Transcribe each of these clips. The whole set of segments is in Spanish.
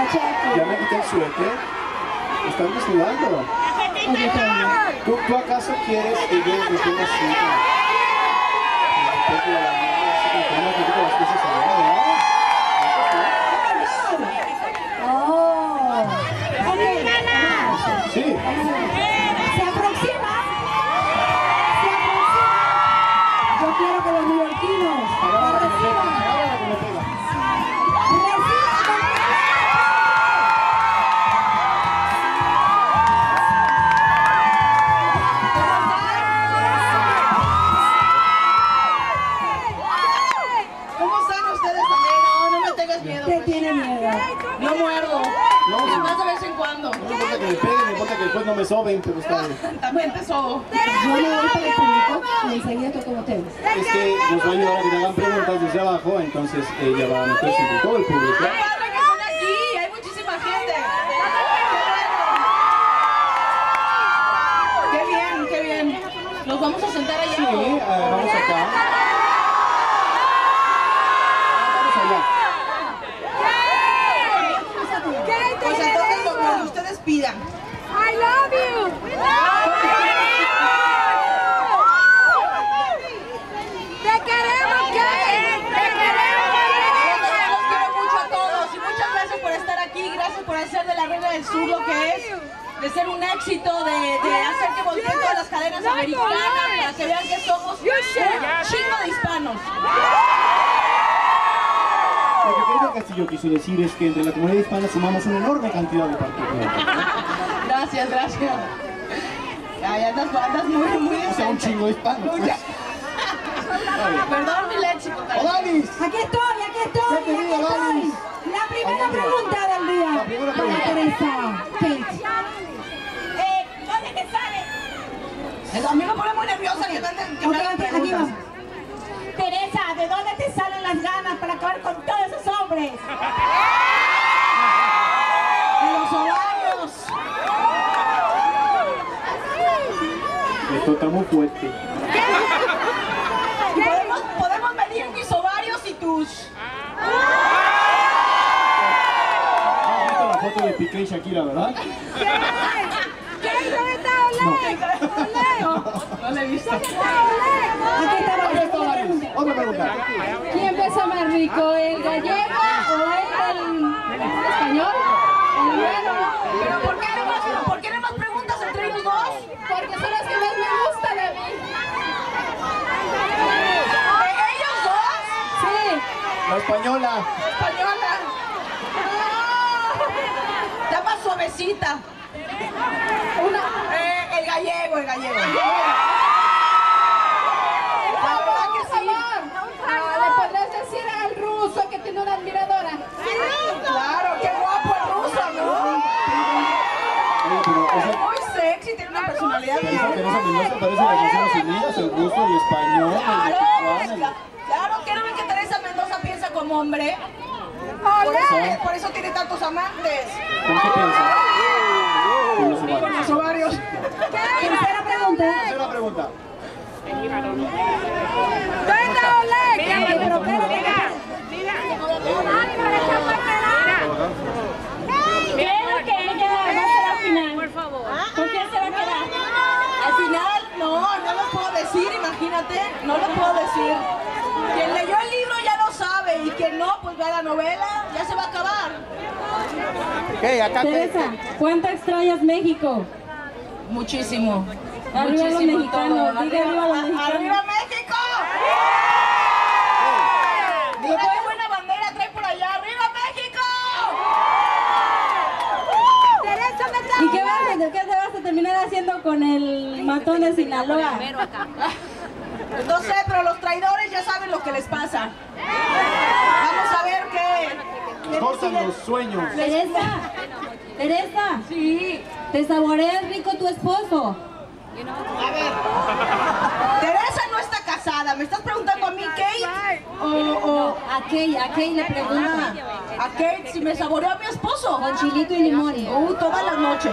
Ya me quité el suéter. Están desnudando. ¿Tú acaso quieres que yo me ponga así? Las cosas sí. Se aproxima. Yo quiero que los neoyorquinos reciban. ¿Qué tiene miedo? No muerdo. No, Y más de vez en cuando. No me importa que me peguen, me importa que después no me soben, pero está bien. También te sobo. Yo me voy para el público y enseguida estoy con ustedes. Es que nos va a ayudar a que te hagan preguntas desde abajo, entonces ella va a meterse entre todo el público. ¡Qué padre que están aquí! Hay muchísima gente. ¡Qué bien, qué bien! ¿Nos vamos a sentar allá? Sí, vamos acá. Vamos allá. Pues entonces lo que ustedes pidan. I love you. Te queremos, Kate. Te queremos. Los quiero mucho a todos y muchas gracias por estar aquí. Gracias por hacer de la Reina del Sur lo que es, de ser un éxito, de hacer que volteen todas las cadenas americanas para que vean que somos un chingo de hispanos. Lo que Pedro Castillo quiso decir es que entre la comunidad hispana sumamos una enorme cantidad de particulares. Gracias, gracias. Ay, andas muy O sea, un chingo de hispanos. Pues. Perdón mi léxico. ¡Odalis! Aquí estoy, aquí estoy, aquí estoy. La primera pregunta del día. La primera pregunta. Teresa, Kate. ¿Dónde te sale? A mí me pone muy nerviosa que me hagan Aquí preguntas. vamos. Teresa, ¿de dónde te salen las ganas para acabar con todos esos hombres? De los ovarios. Esto está muy fuerte. Podemos medir mis ovarios y tus. ¿Has visto la foto de Piqué y Shakira, verdad? ¿Qué? ¿Dónde está Olé? No le he visto. Aquí está la Otra segunda pregunta. pregunta. ¿Quién besa más rico, el gallego o el español? ¿El bueno? ¿Pero por qué no más preguntas entre ellos dos? Porque son los que más me gustan a mí. ¿De ellos dos? Sí. La española. Española. Ya más suavecita. El gallego, el gallego. La verdad que sí. ¿Le podés decir al ruso que tiene una admiradora? Claro, qué guapo el ruso, ¿no? Oye, pero esa Muy sexy, tiene una personalidad Teresa bien. Mendoza parece las Naciones Unidas, el ruso, el español, el mexicano. Claro, quiero ver que Teresa Mendoza piensa como hombre. Por eso tiene tantos amantes. ¿Con qué piensa? Con los Con ovarios. los ovarios. Tercera pregunta. Tercera pregunta. ¿Dónde está Olé? Pero espérate. Creo que ella va a ser al final. Por favor. ¿Con quién se va a quedar? Al final, no lo puedo decir, imagínate, no lo puedo decir. Quien leyó el libro ya lo sabe y quien no, pues vea la novela, ya se va a acabar. ¿Qué? Acá Teresa, ¿cuánto extrañas México? Muchísimo. Arriba los Muchísimo mexicanos, todo. diga arriba los mexicanos. ¡Arriba México! Mira qué buena bandera trae por allá. ¡Arriba México! Teresa, ¿dónde está? ¿Y qué te vas a terminar haciendo con el matón de Sinaloa? No sé, pero los traidores ya saben lo que les pasa. Vamos a ver qué cortan los sueños. Teresa, Sí. ¿te saboreas rico tu esposo? A ver. Teresa no está casada. ¿Me estás preguntando a mí, Kate? O A Kay le pregunta. a Kate si me saboreó a mi esposo. Con chilito y limón. Todas las noches.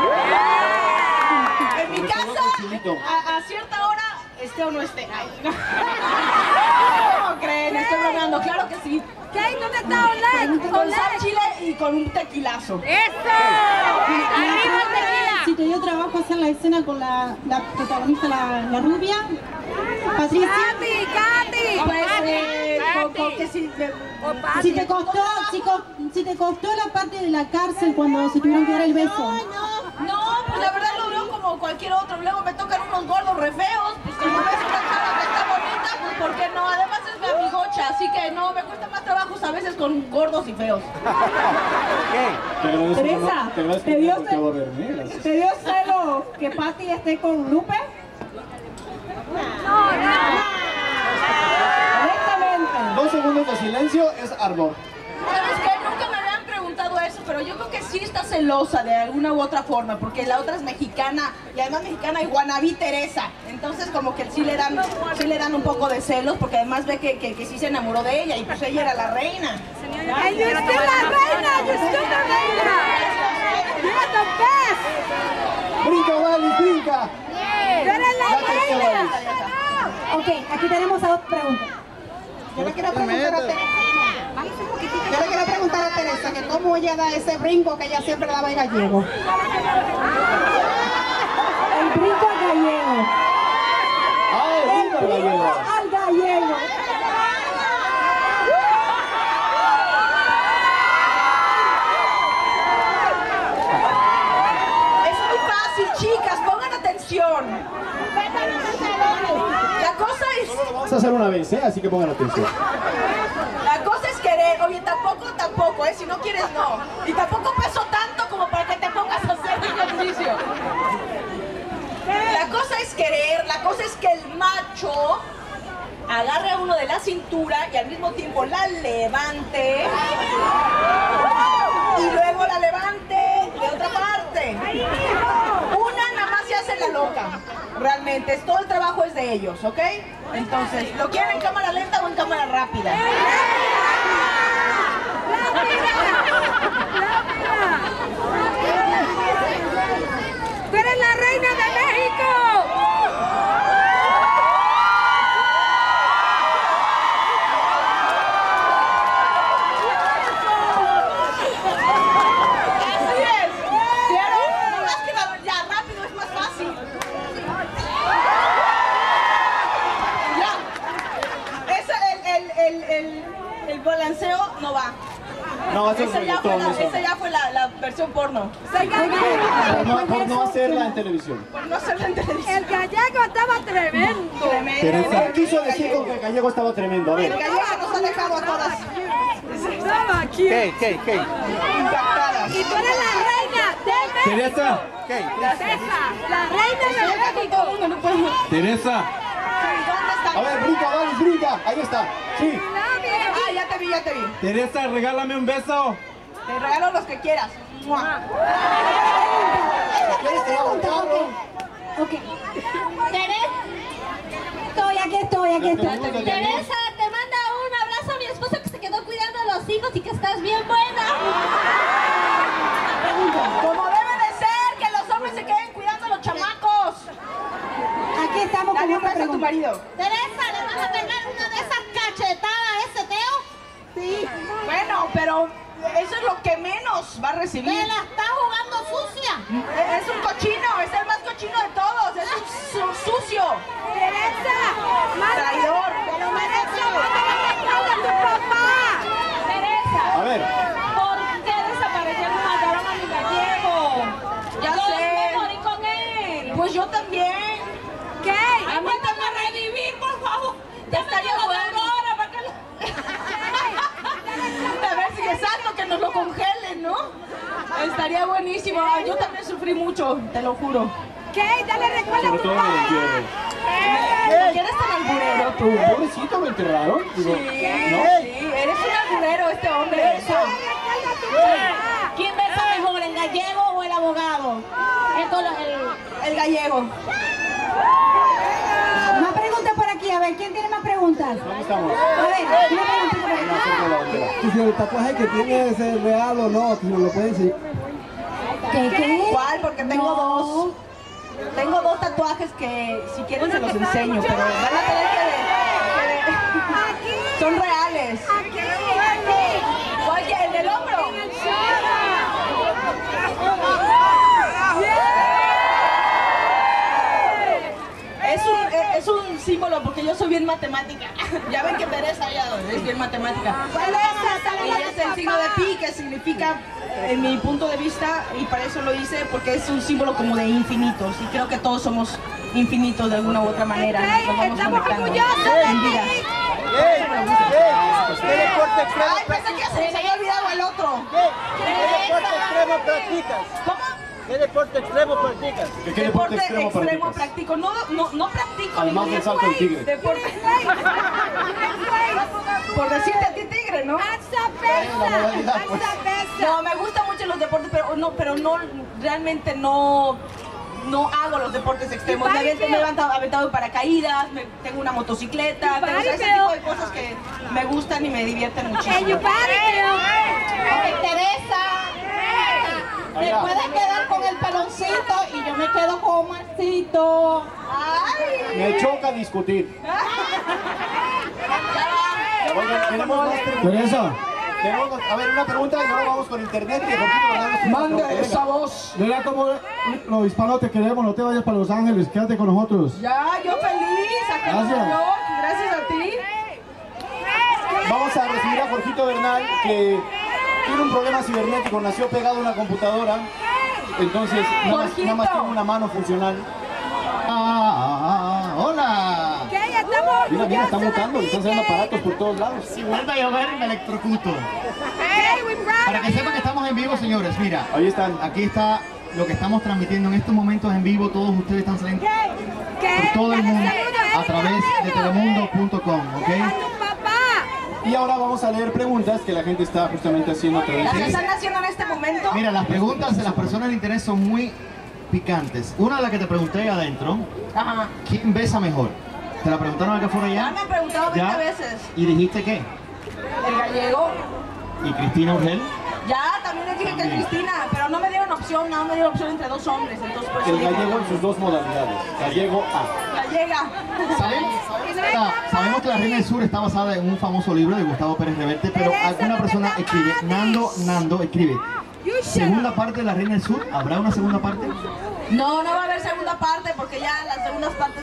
En mi casa, a cierta hora, esté o no esté. Ay, no. ¿Cómo creen? Estoy bromeando, claro que sí. Kate, ¿dónde está Olé? Con sal, chile y con un tequilazo. ¡Eso! ¡Arriba el tequila! Si te dio trabajo hacer la escena con la protagonista, la rubia, Patricia. ¡Cati! Pues, porque Si te costó la parte de la cárcel cuando se tuvieron que dar el beso. No, pues la verdad lo veo como cualquier otro. Luego me tocan unos gordos re feos. Pues como ves una chava que está bonita, pues ¿por qué no? Además es mi amigocha, así que no, me cuesta más trabajos a veces con gordos y feos. Teresa, ¿te dio celo que Patti esté con Lupe? No. Directamente. 2 segundos de silencio es ardor. ¿Sabes qué? Nunca me habían preguntado eso, pero yo creo que sí está celosa de alguna u otra forma, porque la otra es mexicana, y además mexicana y wannabe Teresa. Entonces como que sí le dan un poco de celos, porque además ve que sí se enamoró de ella, y pues ella era la reina. ¡Ay, yo estoy la reina! ¡Yo estoy la reina! ¡You're the best! ¡Brinca, Wally, brinca! ¡Tú eres la reina! Ok, aquí tenemos a otra pregunta. Yo le quiero preguntar a Teresa que cómo ella da ese brinco que ella siempre daba en gallego. El brinco al gallego. ¡Ah, el brinco al gallego! Al gallego. Es muy fácil, chicas, pongan atención. La cosa es... Solo lo vamos a hacer una vez, así que pongan atención. La cosa es querer, oye, tampoco, si no quieres, no. Y tampoco peso tanto como para que te pongas a hacer ejercicio. La cosa es querer, la cosa es que el macho agarre a uno de la cintura y al mismo tiempo la levante. Y luego la levante de otra parte. Una nada más se hace la loca. Realmente, todo el trabajo es de ellos, ¿ok? Entonces, ¿lo quieren en cámara lenta o en cámara rápida? ¡Tú eres la reina de México! Así es. ¿Vieron? No más que ya rápido es más fácil. Ya. El balanceo no va. No, eso es Esa ya fue la versión porno. Por no hacerla en televisión. Por no hacerla en televisión. El gallego estaba tremendo. Teresa quiso decir con que el gallego estaba tremendo. A El ver. gallego nos ha dejado a todas Estaba aquí. impactadas. Y tú eres la reina de México. Teresa, Teresa, la reina de México. Teresa, ¿Dónde están? A ver, brinca, Wally, brinca. Ahí está. Sí. Ah, ya te vi. Teresa, regálame un beso. Te regalo los que quieras. ¡Mua! ¿Quieres que haga un carro? Ok. Aquí estoy. Teresa, te manda un abrazo a mi esposo que se quedó cuidando a los hijos y que estás bien buena. Como debe de ser, que los hombres se queden cuidando a los chamacos. Aquí estamos con Dale un otra beso a tu pregunta. marido. Teresa, ¿le vas a pegar una de esas cachetadas a ese Teo? Sí. Bueno, pero eso es lo que menos va a recibir. Me la está jugando sucia. Es un cochino, es el más cochino de todos. Es un sucio. Teresa, Traidor. te lo mereces. ¡Mándale a tu papá! Teresa. A ver. ¿Por qué desaparecieron y mataron a mi gallego? Ya sé. Me morí con él. Pues yo también. ¿Qué? Aguántame a revivir, por favor. Ya estaría bueno. A ver si es algo que nos lo congelen, ¿no? Estaría buenísimo. Ay, yo también sufrí mucho, te lo juro. ¿Qué? Dale recuerda a Sobre tu todo en el papá. entierro. ¿Por qué eres tan alburero tú? Pobrecito, me enterraron. Digo, Sí, eres un alburero este hombre. ¿Quién besa mejor, el gallego o el abogado? El gallego. Más preguntas por aquí. A ver, ¿quién tiene más preguntas? ¿Dónde estamos? A ver, una preguntita por aquí. Acerca la bandera. Y si el tatuaje que tiene es real o no, si nos lo pueden decir. ¿Qué? ¿Cuál? Porque tengo dos. Tengo dos tatuajes que si quieren se los enseño, pero van a tener que son reales. ¿Cuál? ¿El del hombro? En el show. símbolo porque yo soy bien matemática. Ya ven que Teresa ya es bien matemática. Y es el signo de pi, que significa, en mi punto de vista, y para eso lo hice, porque es un símbolo como de infinitos. Y creo que todos somos infinitos de alguna u otra manera. Nos vamos conectando en vida. ¿Qué deporte extremo Ay, pensé que se me había olvidado el otro. ¿Qué deporte extremo practicas? ¿Cómo? ¿Qué deporte extremo practicas? ¿Qué deporte extremo practicas? practico. No practico Además ningún del salto del tigre. deporte. Por decirte a ti tigre, ¿no? La modalidad, pues. No, me gustan mucho los deportes, pero no realmente no hago los deportes extremos. Me he aventado en paracaídas, tengo una motocicleta, pero, o sea, ese tipo de cosas que me gustan y me divierten muchísimo. Teresa, te puedes quedar con el peloncito y yo me quedo con Marcito. Ay. Me choca discutir. Oigan, tenemos más preguntas. Teresa, A ver, una pregunta y ahora vamos con internet. Y Jorgito Bernal nos manda pregunta. esa voz. Mira como los hispanos te queremos, no te vayas para Los Ángeles, quédate con nosotros. Ya, yo feliz, acá en Gracias. Nueva York, gracias a ti. Vamos a recibir a Jorgito Bernal, que tiene un problema cibernético, nació pegado a una computadora, entonces nada más tiene una mano funcional. ¡Hola! Mira, está mutando, le están saliendo aparatos por todos lados. Si vuelve a llover, me electrocuto. Para que sepan que estamos en vivo, señores, mira. Ahí están. Aquí está lo que estamos transmitiendo en estos momentos en vivo. Todos ustedes están saliendo por todo el mundo a través de telemundo.com, ¿ok? Y ahora vamos a leer preguntas que la gente está justamente haciendo a través Las que de... están haciendo en este momento. Mira, las preguntas de las personas de interés son muy picantes. Una de las que te pregunté ahí adentro, Ajá. ¿quién besa mejor? ¿Te la preguntaron acá afuera Ya ya? me han preguntado 20 veces. ¿Y dijiste qué? El gallego. ¿Y Cristina Urgel? Ya, también les dije que Cristina, pero no me dieron opción, no me dieron opción entre dos hombres, entonces por eso El dije, gallego en sus dos modalidades. Gallego A. gallega. Sabemos que La Reina del Sur está basada en un famoso libro de Gustavo Pérez Reverte, pero alguna persona escribe, Nando escribe, segunda parte de La Reina del Sur, ¿habrá una segunda parte? No va a haber segunda parte porque ya las segundas partes